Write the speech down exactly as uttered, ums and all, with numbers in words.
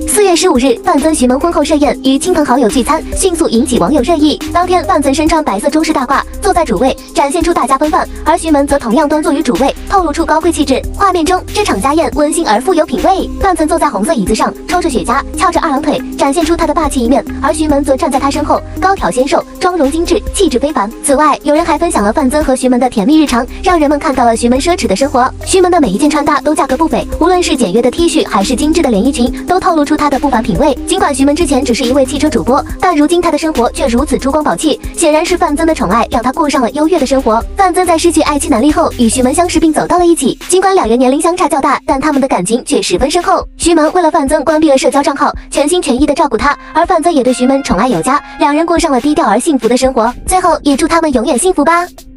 四月十五日，范增徐萌婚后设宴，与亲朋好友聚餐，迅速引起网友热议。当天，范增身穿白色中式大褂，坐在主位，展现出大家风范；而徐萌则同样端坐于主位，透露出高贵气质。画面中，这场家宴温馨而富有品味。范增坐在红色椅子上，抽着雪茄，翘着二郎腿，展现出他的霸气一面；而徐萌则站在他身后，高挑纤瘦，妆容精致，气质非凡。此外，有人还分享了范增和徐萌的甜蜜日常，让人们看到了徐萌奢侈的生活。徐萌的每一件穿搭都价格不菲，无论是简约的 T 恤还是精致的连衣裙，都透露出她的不凡品味。尽管徐萌之前只是一位汽车主播，但如今她的生活却如此珠光宝气，显然是范增的宠爱让她过上了优越的生活。范增在失去爱妻南俪后，与徐萌相识并走到了一起。尽管两人年龄相差较大，但他们的感情却十分深厚。徐萌为了范增关闭了社交账号，全心全意的照顾他，而范增也对徐萌宠爱有加，两人过上了低调而幸福的生活。最后，也祝他们永远幸福吧。